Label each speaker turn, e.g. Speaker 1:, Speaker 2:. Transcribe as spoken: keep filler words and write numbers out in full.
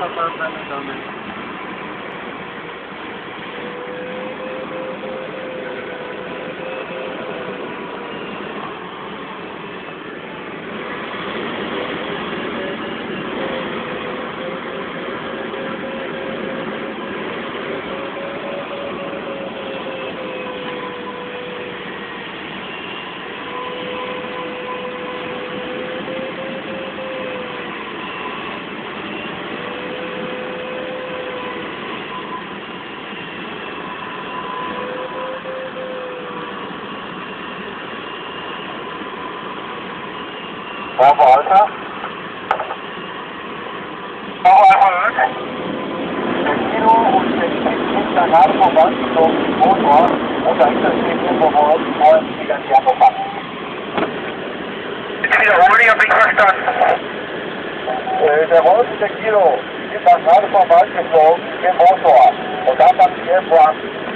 Speaker 1: Verfahren meine Damen.
Speaker 2: Bravo Alpha. Bravo Alpha Öl. Der Kilo und der Kilo dann gerade vorbei zum Motor und da ist das Kilo vorbei, wollen Sie ganz gerne machen.
Speaker 1: Bitte wiederholen, ich habe nicht verstanden.
Speaker 2: Äh, der Wolf und der Kilo sind dann gerade vorbei geflogen, im Motor und dann haben Sie irgendwo am